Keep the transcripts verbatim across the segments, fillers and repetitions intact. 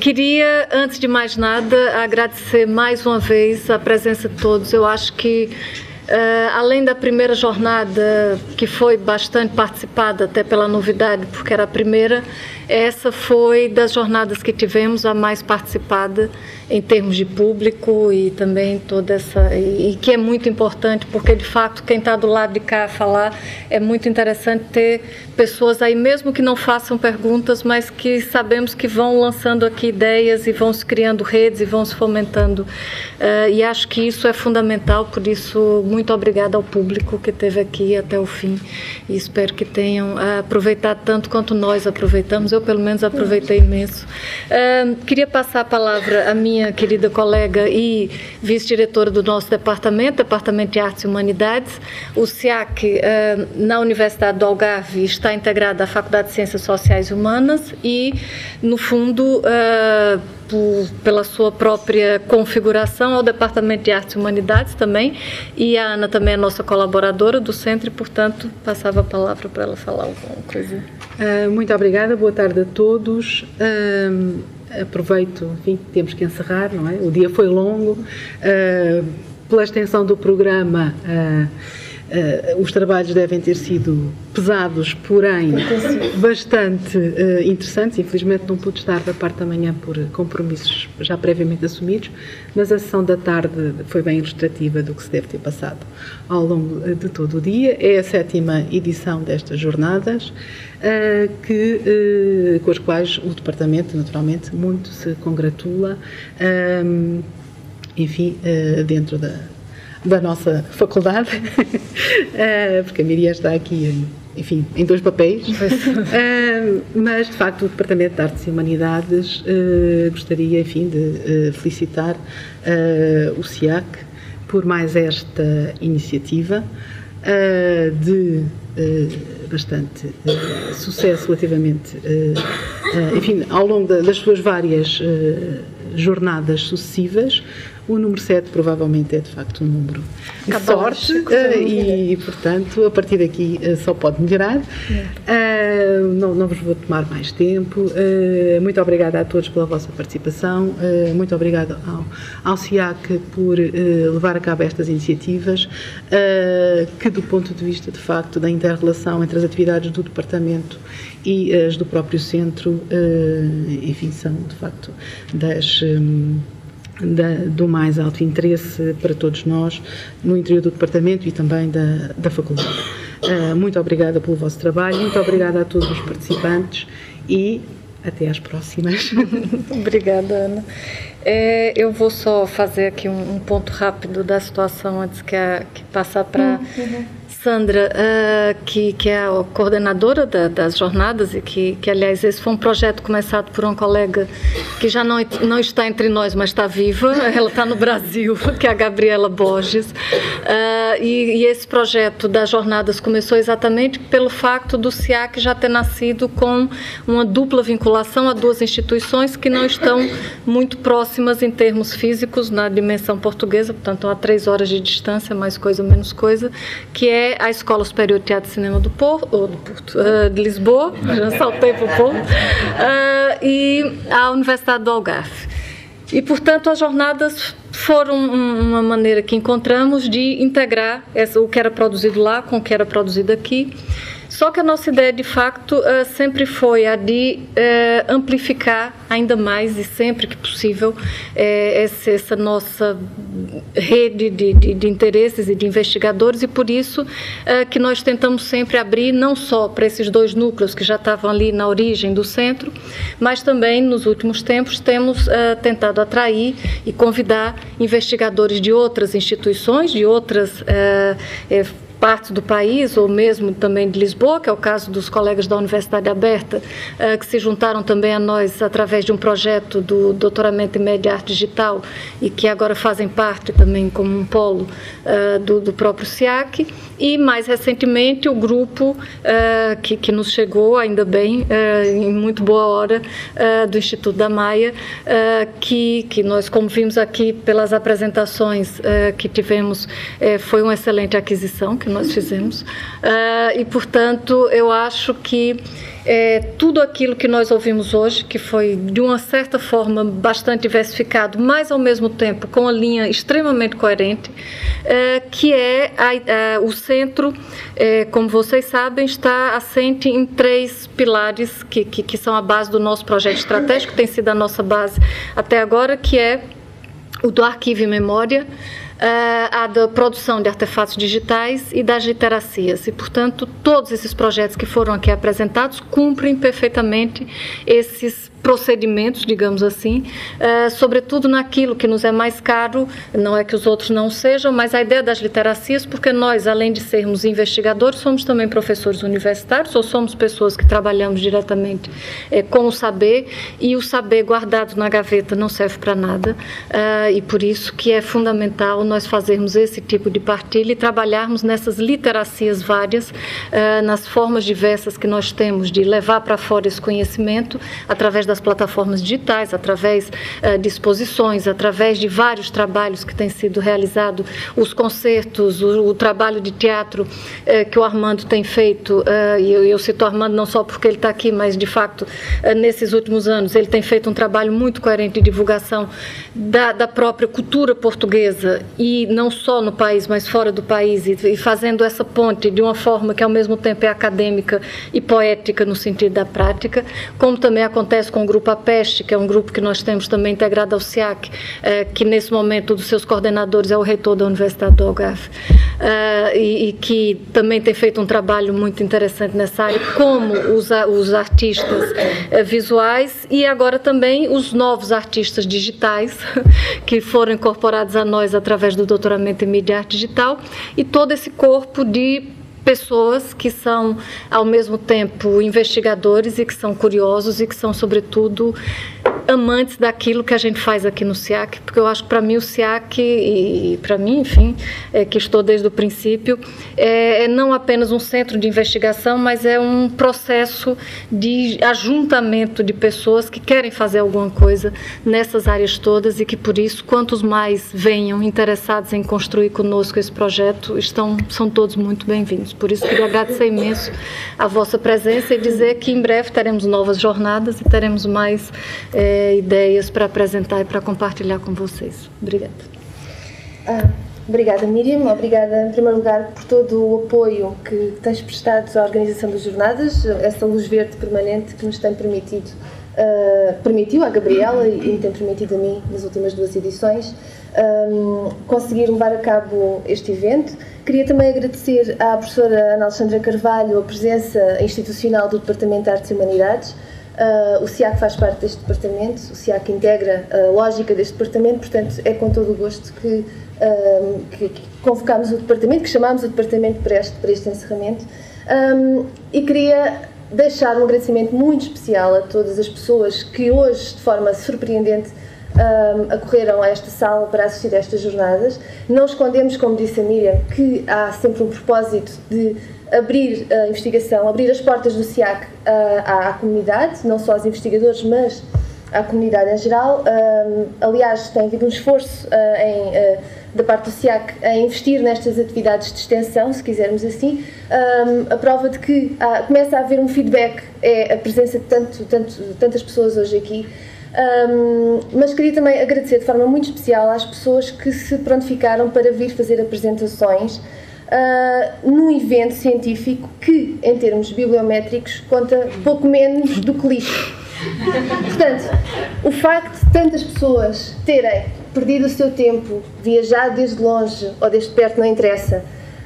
queria, antes de mais nada, agradecer mais uma vez a presença de todos. Eu acho que, uh, além da primeira jornada, que foi bastante participada, até pela novidade, porque era a primeira, essa foi das jornadas que tivemos a mais participada em termos de público e também toda essa... E, e que é muito importante, porque, de fato, quem está do lado de cá a falar, é muito interessante ter pessoas aí, mesmo que não façam perguntas, mas que sabemos que vão lançando aqui ideias e vão se criando redes e vão se fomentando. Uh, e acho que isso é fundamental, por isso, muito obrigada ao público que esteve aqui até o fim e espero que tenham uh, aproveitado tanto quanto nós aproveitamos. Eu, pelo menos, aproveitei imenso. Uh, queria passar a palavra à minha querida colega e vice-diretora do nosso departamento, Departamento de Artes e Humanidades. O SIAC, uh, na Universidade do Algarve, está integrado à Faculdade de Ciências Sociais e Humanas e, no fundo, uh, por, pela sua própria configuração, ao Departamento de Artes e Humanidades também, e a Ana também é nossa colaboradora do centro e, portanto, passava a palavra para ela falar alguma coisa. Uh, muito obrigada, boa tarde a todos. Uh, aproveito, enfim, temos que encerrar, não é? O dia foi longo, uh, pela extensão do programa, uh, uh, os trabalhos devem ter sido pesados, porém bastante uh, interessantes. Infelizmente não pude estar da parte da manhã por compromissos já previamente assumidos, mas a sessão da tarde foi bem ilustrativa do que se deve ter passado ao longo de todo o dia. É a sétima edição destas jornadas, uh, que, uh, com as quais o Departamento, naturalmente, muito se congratula, uh, enfim, uh, dentro da, da nossa faculdade, uh, porque a Miriam está aqui em enfim, em dois papéis, uh, mas de facto o Departamento de Artes e Humanidades uh, gostaria, enfim, de uh, felicitar uh, o SIAC por mais esta iniciativa uh, de uh, bastante uh, sucesso relativamente, uh, uh, enfim, ao longo da, das suas várias uh, jornadas sucessivas. O número sete provavelmente é de facto um número de sorte uh, e, portanto, a partir daqui uh, só pode melhorar. Uh, não, não vos vou tomar mais tempo. Uh, muito obrigada a todos pela vossa participação. Uh, muito obrigada ao, ao SIAC por uh, levar a cabo estas iniciativas, uh, que do ponto de vista, de facto, da inter-relação entre as atividades do Departamento e as do próprio Centro, uh, enfim, são, de facto, das... Um, Da, do mais alto interesse para todos nós no interior do Departamento e também da, da Faculdade. Uh, muito obrigada pelo vosso trabalho, muito obrigada a todos os participantes e até às próximas. Obrigada, Ana. É, eu vou só fazer aqui um, um ponto rápido da situação antes que, a, que passar para uhum. Sandra, uh, que, que é a coordenadora da, das jornadas e que, que, aliás, esse foi um projeto começado por uma colega que já não, não está entre nós, mas está viva, ela está no Brasil, que é a Gabriela Borges, uh, e, e esse projeto das jornadas começou exatamente pelo facto do SIAC já ter nascido com uma dupla vinculação a duas instituições que não estão muito próximas em termos físicos na dimensão portuguesa, portanto, há três horas de distância, mais coisa, menos coisa, que é a Escola Superior de Teatro e Cinema do Porto, ou do Porto uh, de Lisboa, já saltei para o Porto, uh, e a Universidade do Algarve. E, portanto, as jornadas foram uma maneira que encontramos de integrar essa, o que era produzido lá com o que era produzido aqui. Só que a nossa ideia, de facto, uh, sempre foi a de uh, amplificar ainda mais e sempre que possível uh, essa, essa nossa rede de, de, de interesses e de investigadores, e por isso uh, que nós tentamos sempre abrir não só para esses dois núcleos que já estavam ali na origem do centro, mas também nos últimos tempos temos uh, tentado atrair e convidar investigadores de outras instituições, de outras uh, uh, partes do país, ou mesmo também de Lisboa, que é o caso dos colegas da Universidade Aberta, uh, que se juntaram também a nós através de um projeto do doutoramento em Média e Arte Digital e que agora fazem parte também como um polo uh, do, do próprio SIAC. E, mais recentemente, o grupo uh, que, que nos chegou, ainda bem, uh, em muito boa hora, uh, do Instituto da Maia, uh, que, que nós, como vimos aqui pelas apresentações uh, que tivemos, uh, foi uma excelente aquisição que nós fizemos, uh, e, portanto, eu acho que é, tudo aquilo que nós ouvimos hoje, que foi, de uma certa forma, bastante diversificado, mas, ao mesmo tempo, com uma linha extremamente coerente, é, que é a, a, o centro, é, como vocês sabem, está assente em três pilares que, que, que são a base do nosso projeto estratégico, que tem sido a nossa base até agora, que é o do arquivo e memória, a da produção de artefatos digitais e das literacias. E, portanto, todos esses projetos que foram aqui apresentados cumprem perfeitamente esses procedimentos, digamos assim, uh, sobretudo naquilo que nos é mais caro, não é que os outros não sejam, mas a ideia das literacias, porque nós, além de sermos investigadores, somos também professores universitários, ou somos pessoas que trabalhamos diretamente eh, com o saber, e o saber guardado na gaveta não serve para nada, uh, e por isso que é fundamental nós fazermos esse tipo de partilha e trabalharmos nessas literacias várias, uh, nas formas diversas que nós temos de levar para fora esse conhecimento, através das plataformas digitais, através uh, de exposições, através de vários trabalhos que têm sido realizados, os concertos, o, o trabalho de teatro uh, que o Armando tem feito, uh, e eu, eu cito o Armando não só porque ele está aqui, mas de facto, uh, nesses últimos anos, ele tem feito um trabalho muito coerente de divulgação da, da própria cultura portuguesa, e não só no país, mas fora do país, e, e fazendo essa ponte de uma forma que ao mesmo tempo é acadêmica e poética no sentido da prática, como também acontece com o Grupo APEST, que é um grupo que nós temos também integrado ao SIAC, eh, que nesse momento um dos seus coordenadores é o reitor da Universidade do Algarve, eh, e, e que também tem feito um trabalho muito interessante nessa área, como os, os artistas eh, visuais, e agora também os novos artistas digitais, que foram incorporados a nós através do doutoramento em mídia e arte digital, e todo esse corpo de pessoas que são, ao mesmo tempo, investigadores e que são curiosos e que são, sobretudo, amantes daquilo que a gente faz aqui no SIAC, porque eu acho que, para mim, o SIAC, e para mim, enfim, é, que estou desde o princípio, é, é não apenas um centro de investigação, mas é um processo de ajuntamento de pessoas que querem fazer alguma coisa nessas áreas todas, e que, por isso, quantos mais venham interessados em construir conosco esse projeto, estão, são todos muito bem-vindos. Por isso, queria agradecer imenso a vossa presença e dizer que, em breve, teremos novas jornadas e teremos mais é, ideias para apresentar e para compartilhar com vocês. Obrigada. Ah, obrigada, Miriam. Obrigada, em primeiro lugar, por todo o apoio que tens prestado à organização das jornadas, essa luz verde permanente que nos tem permitido, uh, permitiu à Gabriela e, e me tem permitido a mim, nas últimas duas edições, um, conseguir levar a cabo este evento. Queria também agradecer à professora Ana Alexandra Carvalho a presença institucional do Departamento de Artes e Humanidades. Uh, o SIAC faz parte deste departamento, o SIAC integra a lógica deste departamento, portanto é com todo o gosto que, uh, que, que convocámos o departamento, que chamámos o departamento para este, para este encerramento. Um, e queria deixar um agradecimento muito especial a todas as pessoas que hoje, de forma surpreendente, um, acorreram a esta sala para assistir a estas jornadas. Não escondemos, como disse a Miriam, que há sempre um propósito de abrir a investigação, abrir as portas do SIAC à, à comunidade, não só aos investigadores, mas à comunidade em geral. Um, aliás, tem havido um esforço uh, em, uh, da parte do SIAC a investir nestas atividades de extensão, se quisermos assim. Um, a prova de que há, começa a haver um feedback é a presença de tanto, tanto, tantas pessoas hoje aqui. Um, mas queria também agradecer de forma muito especial às pessoas que se prontificaram para vir fazer apresentações Uh, num evento científico que, em termos bibliométricos, conta pouco menos do que lixo. Portanto, o facto de tantas pessoas terem perdido o seu tempo, viajado desde longe ou desde perto, não interessa,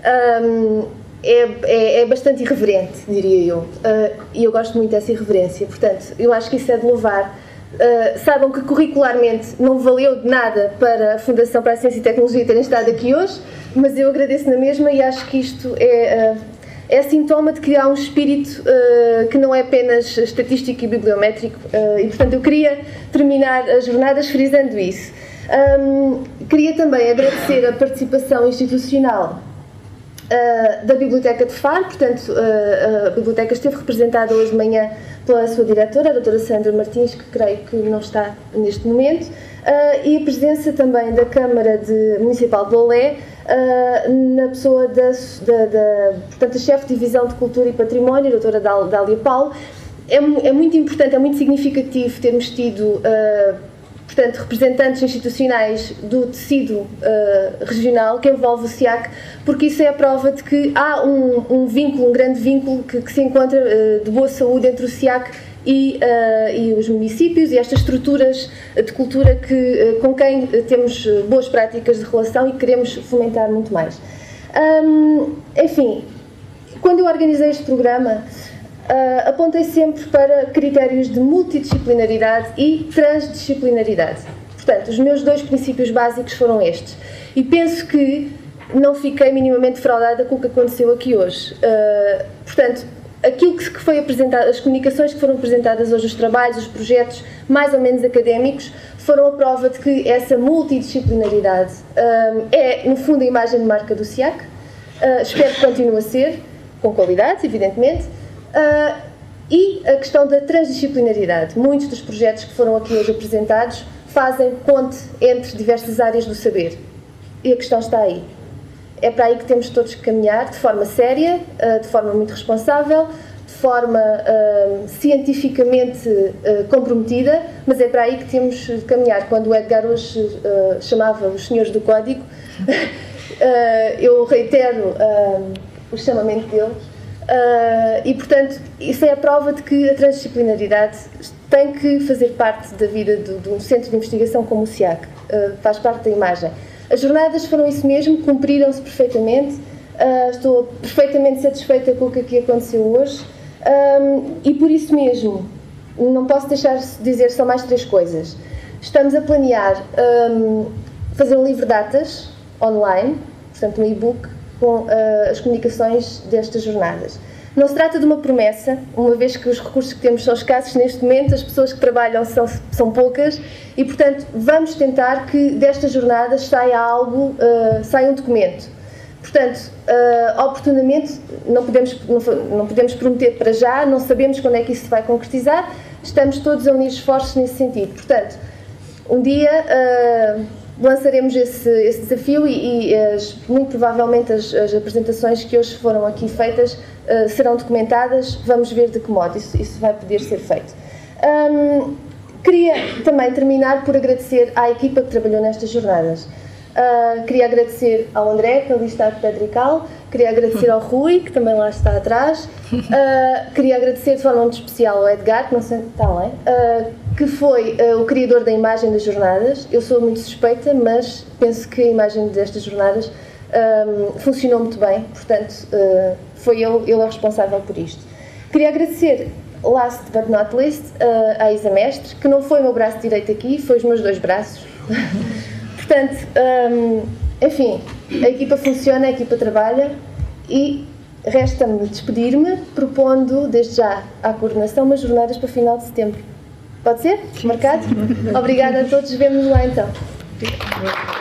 um, é, é, é bastante irreverente, diria eu. Uh, e eu gosto muito dessa irreverência. Portanto, eu acho que isso é de louvar. Uh, saibam que curricularmente não valeu de nada para a Fundação para a Ciência e Tecnologia terem estado aqui hoje, mas eu agradeço na mesma e acho que isto é, uh, é sintoma de que há um espírito uh, que não é apenas estatístico e bibliométrico, uh, e portanto eu queria terminar as jornadas frisando isso. Um, queria também agradecer a participação institucional Uh, da Biblioteca de Faro, portanto uh, a Biblioteca esteve representada hoje de manhã pela sua diretora, a doutora Sandra Martins, que creio que não está neste momento, uh, e a presença também da Câmara de, Municipal de Olé, uh, na pessoa da, da, da portanto, a chefe de divisão de Cultura e Património, a doutora Dália Paulo. É, é muito importante, é muito significativo termos tido uh, portanto, representantes institucionais do tecido uh, regional que envolve o SIAC, porque isso é a prova de que há um, um vínculo, um grande vínculo que, que se encontra uh, de boa saúde entre o SIAC e, uh, e os municípios e estas estruturas de cultura que, uh, com quem temos boas práticas de relação e queremos fomentar muito mais. Um, enfim, quando eu organizei este programa, Uh, apontei sempre para critérios de multidisciplinaridade e transdisciplinaridade. Portanto, os meus dois princípios básicos foram estes. E penso que não fiquei minimamente defraudada com o que aconteceu aqui hoje. Uh, portanto, aquilo que foi apresentado, as comunicações que foram apresentadas hoje, os trabalhos, os projetos mais ou menos académicos, foram a prova de que essa multidisciplinaridade uh, é, no fundo, a imagem de marca do SIAC. Uh, espero que continue a ser, com qualidade, evidentemente. Uh, e a questão da transdisciplinaridade. Muitos dos projetos que foram aqui hoje apresentados fazem ponte entre diversas áreas do saber. E a questão está aí. É para aí que temos todos que caminhar, de forma séria, uh, de forma muito responsável, de forma uh, cientificamente uh, comprometida, mas é para aí que temos de caminhar. Quando o Edgar hoje uh, chamava os senhores do código, uh, eu reitero uh, o chamamento dele. Uh, e, portanto, isso é a prova de que a transdisciplinaridade tem que fazer parte da vida de, de um centro de investigação como o SIAC, uh, faz parte da imagem. As jornadas foram isso mesmo, cumpriram-se perfeitamente, uh, estou perfeitamente satisfeita com o que aqui aconteceu hoje, um, e por isso mesmo, não posso deixar de dizer só mais três coisas. Estamos a planear um, fazer um livro de datas online, portanto um e-book, com uh, as comunicações destas jornadas. Não se trata de uma promessa, uma vez que os recursos que temos são escassos neste momento, as pessoas que trabalham são, são poucas e, portanto, vamos tentar que destas jornadas saia algo, uh, saia um documento. Portanto, uh, oportunamente, não podemos, não, não podemos prometer para já, não sabemos quando é que isso se vai concretizar, estamos todos a unir esforços nesse sentido. Portanto, um dia uh, lançaremos esse, esse desafio e, e as, muito provavelmente as, as apresentações que hoje foram aqui feitas uh, serão documentadas, vamos ver de que modo isso, isso vai poder ser feito. Um, queria também terminar por agradecer à equipa que trabalhou nestas jornadas. Uh, queria agradecer ao André, que ali está de Pedrical, queria agradecer ao Rui, que também lá está atrás, uh, queria agradecer de forma muito especial ao Edgar, que não sei, está lá, uh, que foi uh, o criador da imagem das jornadas. Eu sou muito suspeita, mas penso que a imagem destas jornadas um, funcionou muito bem, portanto, uh, foi ele, ele é o responsável por isto. Queria agradecer, last but not least, uh, à Isa Mestre, que não foi o meu braço direito aqui, foi os meus dois braços. Portanto, um, enfim, a equipa funciona, a equipa trabalha e resta-me despedir-me, propondo desde já à coordenação umas jornadas para final de setembro. Pode ser? Marcado? Obrigada a todos, vemo-nos lá então.